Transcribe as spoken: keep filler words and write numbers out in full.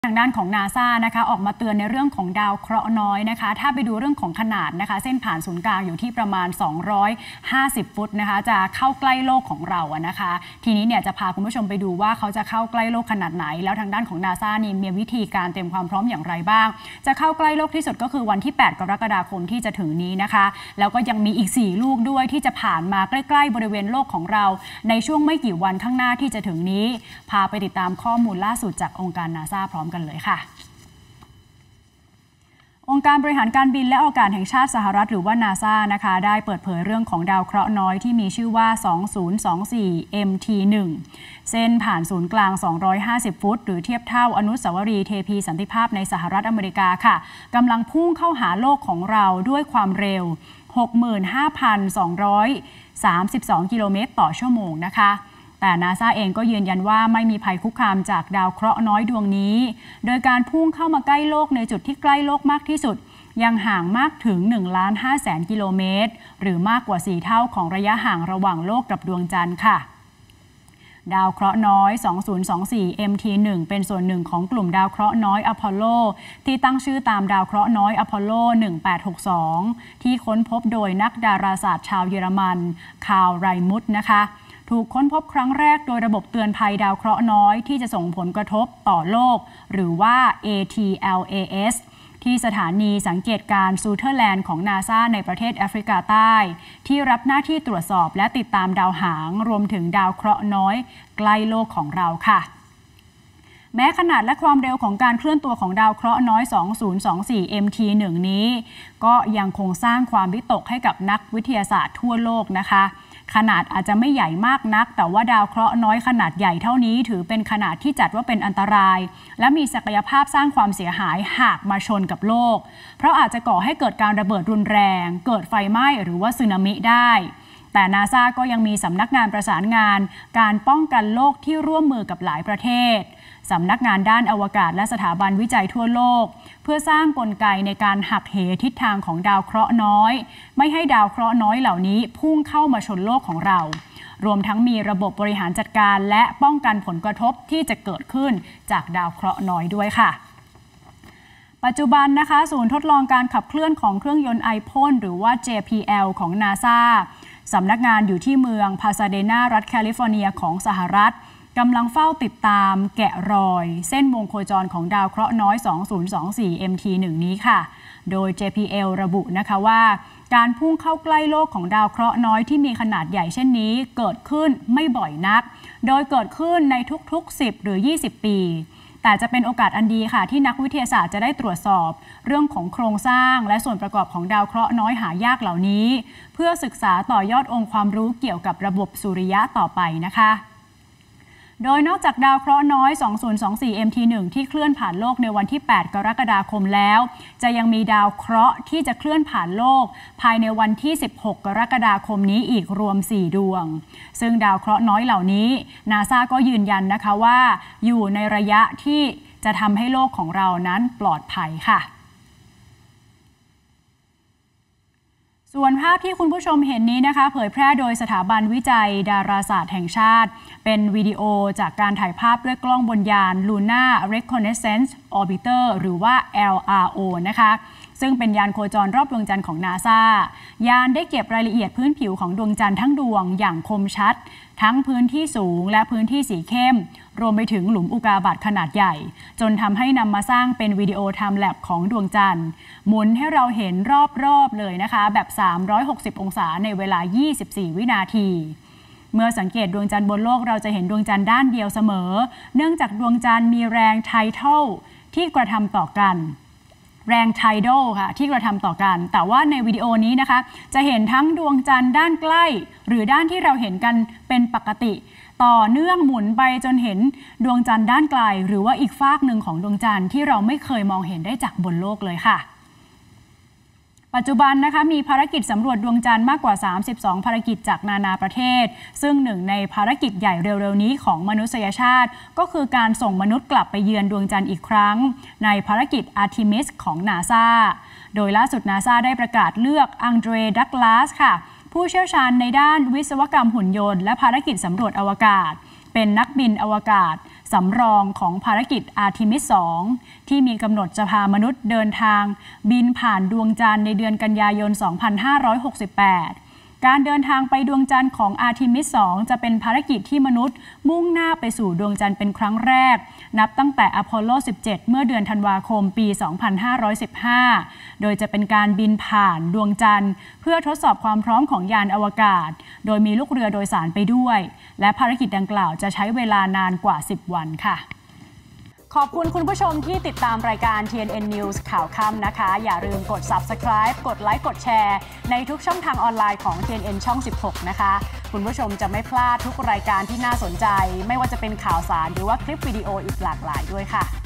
ทางด้านของ นาซา นะคะออกมาเตือนในเรื่องของดาวเคราะห์น้อยนะคะถ้าไปดูเรื่องของขนาดนะคะเส้นผ่านศูนย์กลางอยู่ที่ประมาณสองร้อยห้าสิบฟุตนะคะจะเข้าใกล้โลกของเราอะนะคะทีนี้เนี่ยจะพาคุณผู้ชมไปดูว่าเขาจะเข้าใกล้โลกขนาดไหนแล้วทางด้านของ นาซา นี่มีวิธีการเตรียมความพร้อมอย่างไรบ้างจะเข้าใกล้โลกที่สุดก็คือวันที่แปดกรกฎาคมที่จะถึงนี้นะคะแล้วก็ยังมีอีกสี่ลูกด้วยที่จะผ่านมาใกล้ๆบริเวณโลกของเราในช่วงไม่กี่วันข้างหน้าที่จะถึงนี้พาไปติดตามข้อมูลล่าสุดจากองค์การ นาซา พร้อมกันเลยค่ะองค์การบริหารการบินและอวกาศแห่งชาติสหรัฐหรือว่า นาซา นะคะได้เปิดเผยเรื่องของดาวเคราะห์น้อยที่มีชื่อว่า สองพันยี่สิบสี่ เอ็ม ที หนึ่ง เส้นผ่านศูนย์กลาง สองร้อยห้าสิบ ฟุตหรือเทียบเท่าอนุสาวรีย์เทพีสันติภาพในสหรัฐอเมริกาค่ะกำลังพุ่งเข้าหาโลกของเราด้วยความเร็ว หกหมื่นห้าพันสองร้อยสามสิบสอง กิโลเมตรต่อชั่วโมงนะคะแต่ นาซา เองก็ยืนยันว่าไม่มีภัยคุกคามจากดาวเคราะห์น้อยดวงนี้โดยการพุ่งเข้ามาใกล้โลกในจุดที่ใกล้โลกมากที่สุดยังห่างมากถึง หนึ่งล้านห้าแสน กิโลเมตรหรือมากกว่าสี่เท่าของระยะห่างระหว่างโลกกับดวงจันทร์ค่ะดาวเคราะห์น้อย สองพันยี่สิบสี่ เอ็ม ที หนึ่ง เป็นส่วนหนึ่งของกลุ่มดาวเคราะห์น้อยอพอลโลที่ตั้งชื่อตามดาวเคราะห์น้อยอพอลโล หนึ่งแปดหกสอง ที่ค้นพบโดยนักดาราศาสตร์ชาวเยอรมันคาร์ล ไรมุตนะคะถูกค้นพบครั้งแรกโดยระบบเตือนภัยดาวเคราะห์น้อยที่จะส่งผลกระทบต่อโลกหรือว่า เอ ที แอล เอ เอส ที่สถานีสังเกตการณ์ซูเทอร์แลนด์ของ นาซา ในประเทศแอฟริกาใต้ที่รับหน้าที่ตรวจสอบและติดตามดาวหางรวมถึงดาวเคราะห์น้อยใกล้โลกของเราค่ะแม้ขนาดและความเร็วของการเคลื่อนตัวของดาวเคราะห์น้อย สองพันยี่สิบสี่ เอ็ม ที หนึ่ง นี้ก็ยังคงสร้างความวิตกให้กับนักวิทยาศาสตร์ทั่วโลกนะคะขนาดอาจจะไม่ใหญ่มากนักแต่ว่าดาวเคราะห์น้อยขนาดใหญ่เท่านี้ถือเป็นขนาดที่จัดว่าเป็นอันตรายและมีศักยภาพสร้างความเสียหายหากมาชนกับโลกเพราะอาจจะก่อให้เกิดการระเบิดรุนแรงเกิดไฟไหม้หรือว่าสึนามิได้แต่ นาซา ก็ยังมีสำนักงานประสานงานการป้องกันโลกที่ร่วมมือกับหลายประเทศสำนักงานด้านอวกาศและสถาบันวิจัยทั่วโลกเพื่อสร้างกลไกในการหักเหทิศทางของดาวเคราะห์น้อยไม่ให้ดาวเคราะห์น้อยเหล่านี้พุ่งเข้ามาชนโลกของเรารวมทั้งมีระบบบริหารจัดการและป้องกันผลกระทบที่จะเกิดขึ้นจากดาวเคราะห์น้อยด้วยค่ะปัจจุบันนะคะศูนย์ทดลองการขับเคลื่อนของเครื่องยนต์ไอพ่นหรือว่า เจ พี แอล ของ นาซา สำนักงานอยู่ที่เมืองพาซาเดนารัฐแคลิฟอร์เนียของสหรัฐกำลังเฝ้าติดตามแกะรอยเส้นวงโคจรของดาวเคราะห์น้อย สองพันยี่สิบสี่ เอ็ม ที หนึ่ง นี้ค่ะโดย เจ พี แอล ระบุนะคะว่าการพุ่งเข้าใกล้โลกของดาวเคราะห์น้อยที่มีขนาดใหญ่เช่นนี้เกิดขึ้นไม่บ่อยนักโดยเกิดขึ้นในทุกๆสิบหรือยี่สิบปีแต่จะเป็นโอกาสอันดีค่ะที่นักวิทยาศาสตร์จะได้ตรวจสอบเรื่องของโครงสร้างและส่วนประกอบของดาวเคราะห์น้อยหายากเหล่านี้เพื่อศึกษาต่อยอดองค์ความรู้เกี่ยวกับระบบสุริยะต่อไปนะคะโดยนอกจากดาวเคราะห์น้อย สองพันยี่สิบสี่ เอ็ม ที หนึ่ง ที่เคลื่อนผ่านโลกในวันที่ แปดกรกฎาคมแล้วจะยังมีดาวเคราะห์ที่จะเคลื่อนผ่านโลกภายในวันที่ สิบหกกรกฎาคมนี้อีกรวมสี่ดวงซึ่งดาวเคราะห์น้อยเหล่านี้ นาซา ก็ยืนยันนะคะว่าอยู่ในระยะที่จะทำให้โลกของเรานั้นปลอดภัยค่ะส่วนภาพที่คุณผู้ชมเห็นนี้นะคะเผยแพร่โดยสถาบันวิจัยดาราศาสตร์แห่งชาติเป็นวิดีโอจากการถ่ายภาพด้วยกล้องบนยาน Lunar Reconnaissance Orbiter หรือว่า แอล อาร์ โอ นะคะซึ่งเป็นยานโคจรรอบดวงจันทร์ของ นาซา ยานได้เก็บรายละเอียดพื้นผิวของดวงจันทร์ทั้งดวงอย่างคมชัดทั้งพื้นที่สูงและพื้นที่สีเข้มรวมไปถึงหลุมอุกาบาตขนาดใหญ่จนทำให้นำมาสร้างเป็นวิดีโอไทม์แลปของดวงจันทร์หมุนให้เราเห็นรอบๆเลยนะคะแบบสามร้อยหกสิบองศาในเวลายี่สิบสี่วินาทีเมื่อสังเกตดวงจันทร์บนโลกเราจะเห็นดวงจันทร์ด้านเดียวเสมอเนื่องจากดวงจันทร์มีแรงไททัลที่กระทำต่อกันแรงไทดัลค่ะที่กระทำต่อกันแต่ว่าในวิดีโอนี้นะคะจะเห็นทั้งดวงจันทร์ด้านใกล้หรือด้านที่เราเห็นกันเป็นปกติต่อเนื่องหมุนไปจนเห็นดวงจันทร์ด้านไกลหรือว่าอีกฟากหนึ่งของดวงจันทร์ที่เราไม่เคยมองเห็นได้จากบนโลกเลยค่ะปัจจุบันนะคะมีภารกิจสำรวจดวงจันทร์มากกว่าสามสิบสองภารกิจจากนานาประเทศซึ่งหนึ่งในภารกิจใหญ่เร็วๆนี้ของมนุษยชาติก็คือการส่งมนุษย์กลับไปเยือนดวงจันทร์อีกครั้งในภารกิจ อาร์ทิมิส ของ นาซา โดยล่าสุด นาซา ได้ประกาศเลือกอังเดร ดักลาสค่ะผู้เชี่ยวชาญในด้านวิศวกรรมหุ่นยนต์และภารกิจสำรวจอวกาศเป็นนักบินอวกาศสำรองของภารกิจอาร์ทิมิส สอง ที่มีกำหนดจะพามนุษย์เดินทางบินผ่านดวงจันทร์ในเดือนกันยายน สองพันห้าร้อยหกสิบแปดการเดินทางไปดวงจันทร์ของอาร์ทิมิส สอง จะเป็นภารกิจที่มนุษย์มุ่งหน้าไปสู่ดวงจันทร์เป็นครั้งแรกนับตั้งแต่อพอลโล สิบเจ็ด เมื่อเดือนธันวาคมปี สองพันห้าร้อยสิบห้า โดยจะเป็นการบินผ่านดวงจันทร์เพื่อทดสอบความพร้อมของยานอวกาศโดยมีลูกเรือโดยสารไปด้วยและภารกิจดังกล่าวจะใช้เวลานานกว่า สิบ วันค่ะขอบคุณคุณผู้ชมที่ติดตามรายการ ที เอ็น เอ็น News ข่าวค่ำนะคะอย่าลืมกด Subscribe กดไลค์กดแชร์ในทุกช่องทางออนไลน์ของ ที เอ็น เอ็น ช่อง สิบหก นะคะคุณผู้ชมจะไม่พลาดทุกรายการที่น่าสนใจไม่ว่าจะเป็นข่าวสารหรือว่าคลิปวิดีโออีกหลากหลายด้วยค่ะ